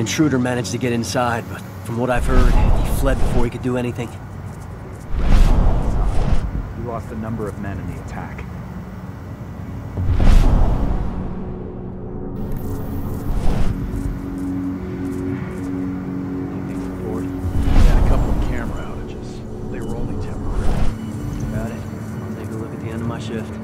intruder managed to get inside, but from what I've heard, he fled before he could do anything. We lost a number of men in the attack. Anything to report? We had a couple of camera outages. They were only temporary. Got it. I'll take a look at the end of my shift.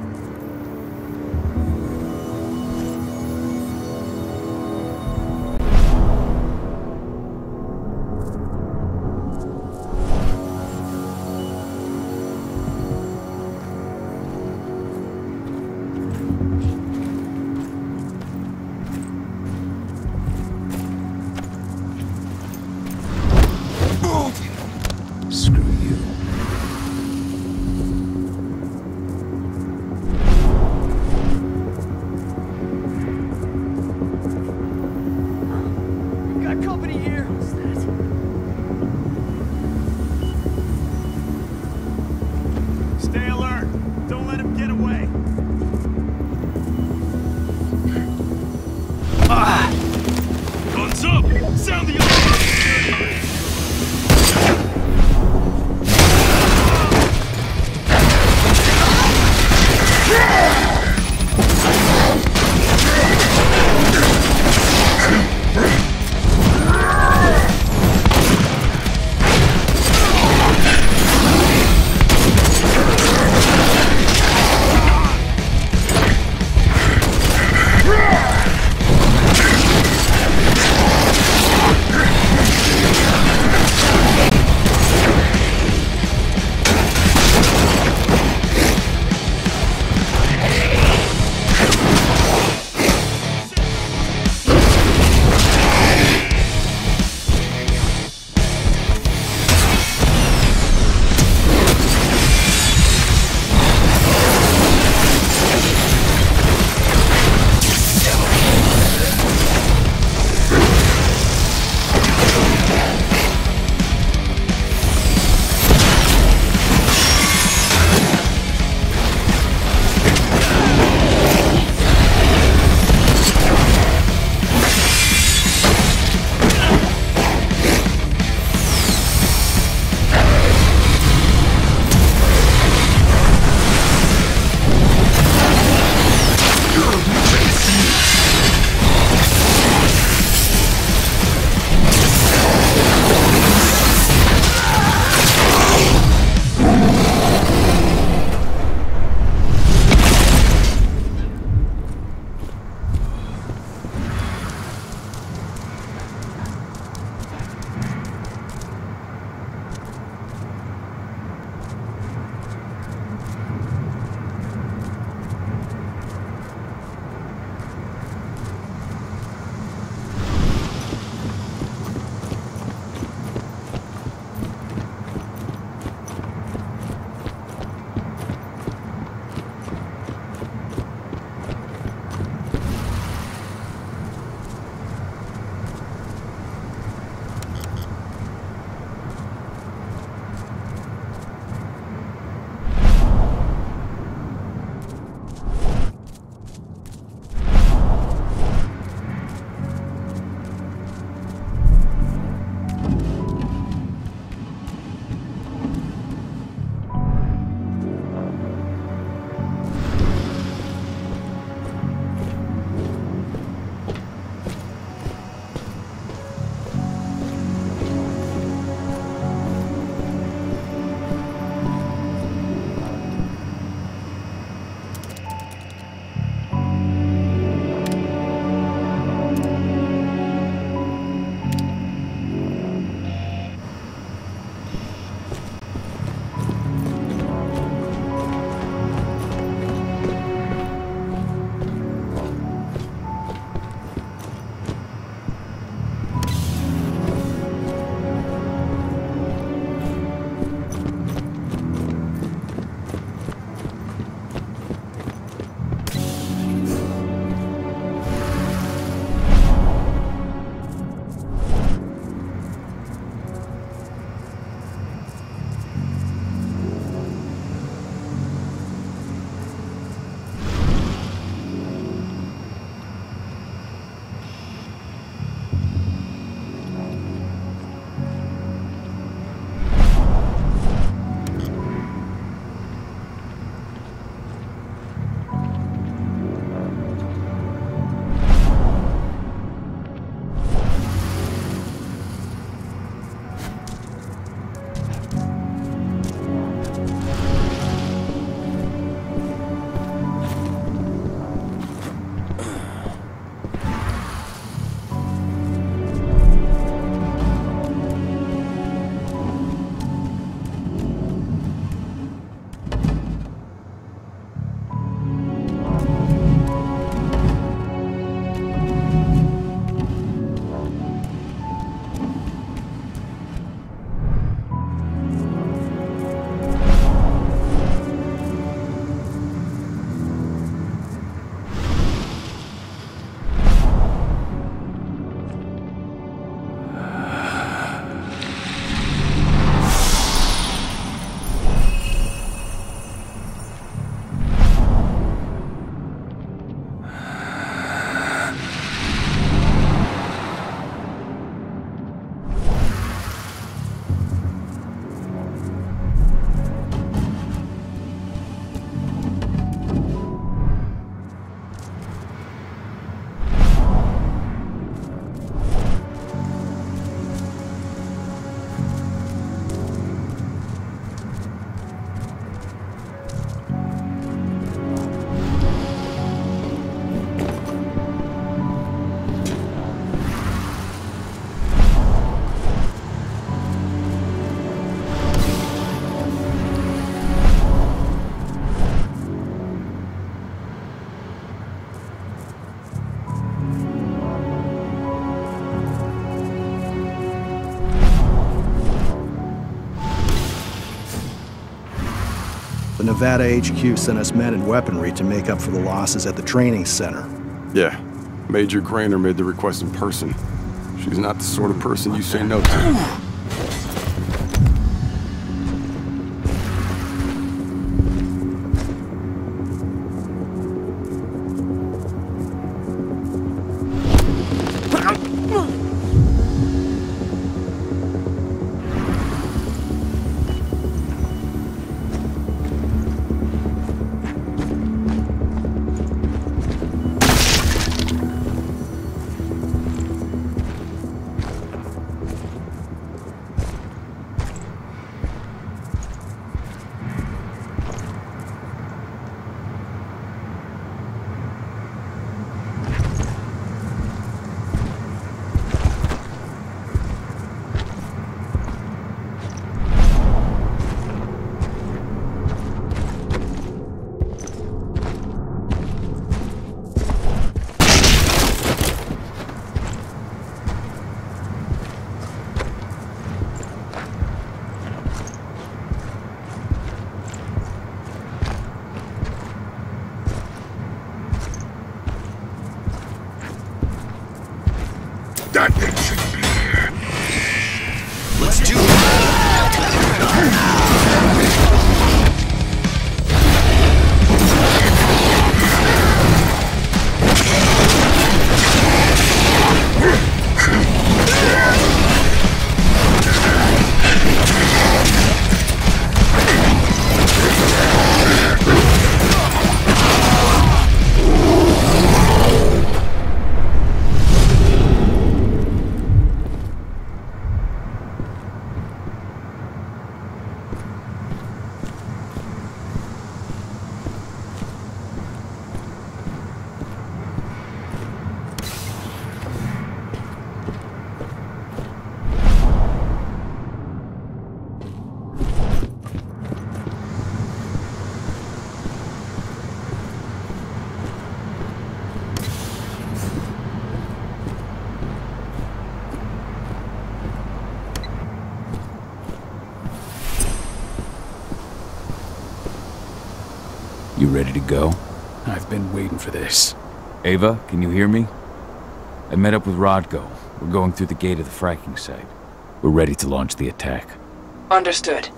Screw you. We've got company here. What's that? Stay alert. Don't let him get away. Guns up! Sound the alarm! The Nevada HQ sent us men and weaponry to make up for the losses at the training center. Yeah. Major Grainer made the request in person. She's not the sort of person you say no to. That thing should be here. Let's do it. You ready to go? I've been waiting for this. Ava, can you hear me? I met up with Rodko. We're going through the gate of the fracking site. We're ready to launch the attack. Understood.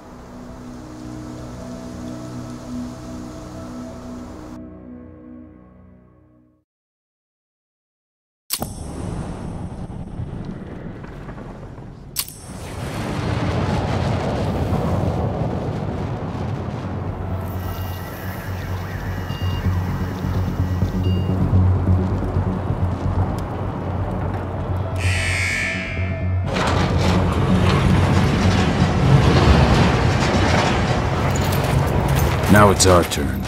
Now it's our turn.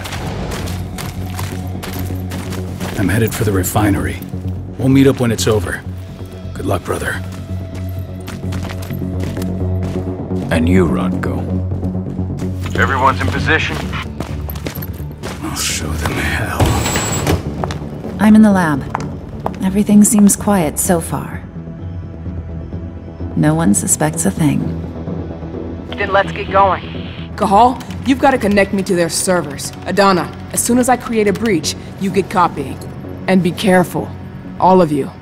I'm headed for the refinery. We'll meet up when it's over. Good luck, brother. And you, Rodko. Everyone's in position? I'll show them hell. I'm in the lab. Everything seems quiet so far. No one suspects a thing. Then let's get going. Cahal, you've got to connect me to their servers. Adana, as soon as I create a breach, you get copying. And be careful. All of you.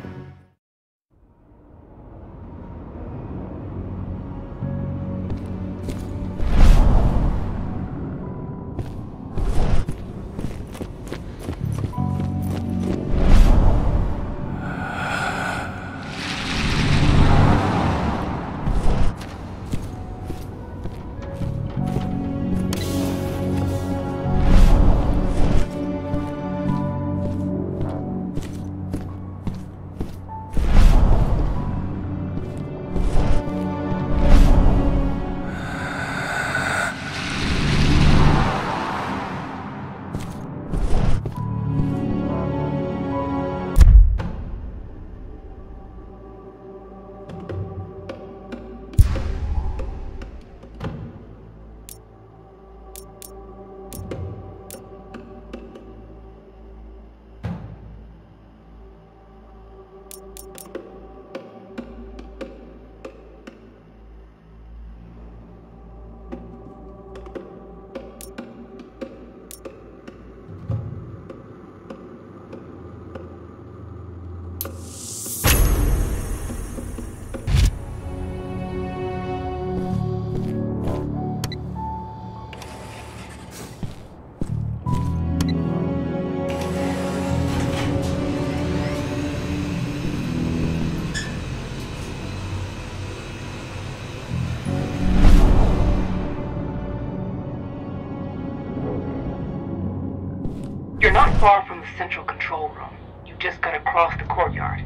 You're not far from the central control room. You just gotta cross the courtyard.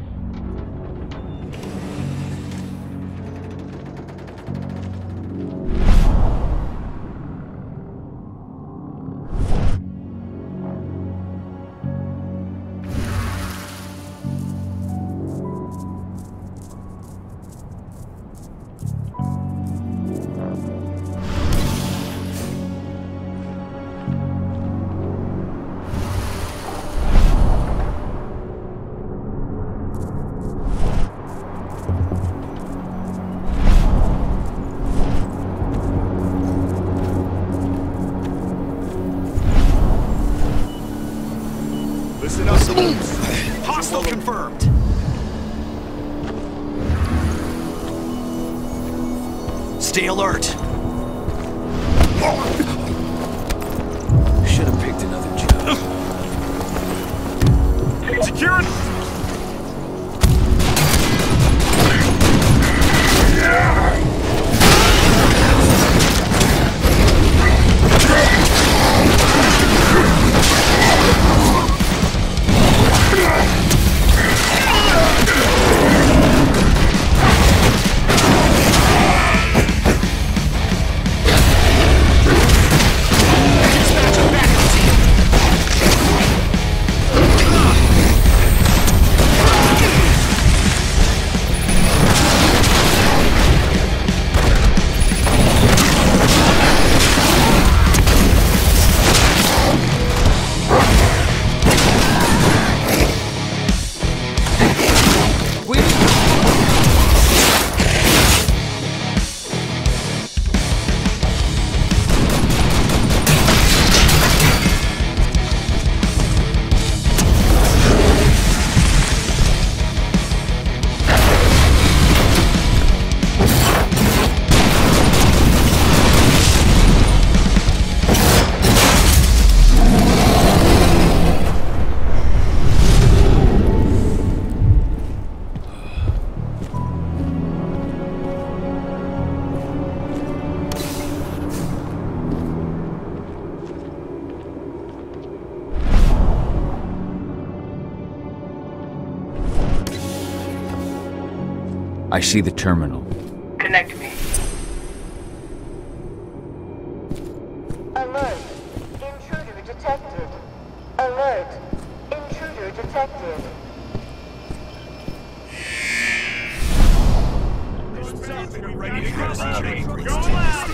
Listen up, Salutes. Hostile confirmed. Stay alert. Should have picked another job. Secure it. I see the terminal. Connect me. Alert. Intruder detected. Alert. Intruder detected. Go loud!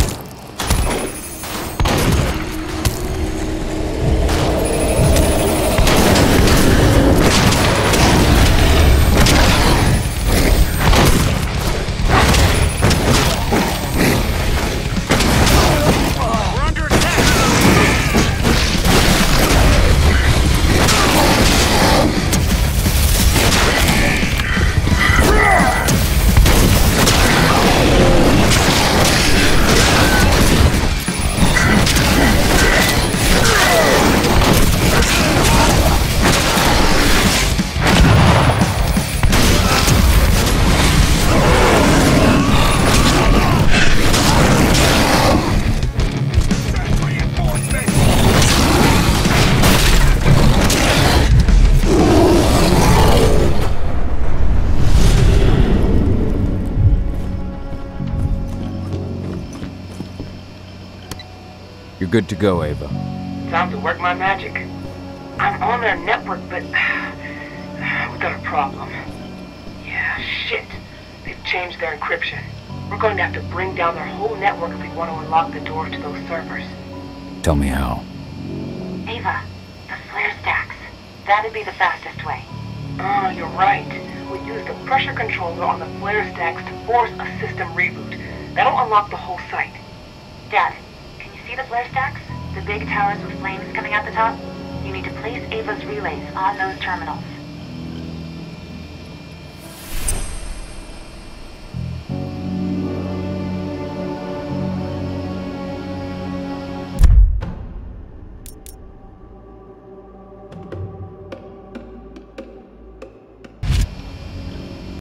You're good to go, Ava. Time to work my magic. I'm on their network, but we got a problem. Yeah, shit. They've changed their encryption. We're going to have to bring down their whole network if we want to unlock the doors to those servers. Tell me how. Ava, the flare stacks. That'd be the fastest way. Oh, you're right. We use the pressure controller on the flare stacks to force a system reboot. That'll unlock the whole site. Dad, can you see the flare stacks? The big towers with flames coming out the top? You need to place Ava's relays on those terminals.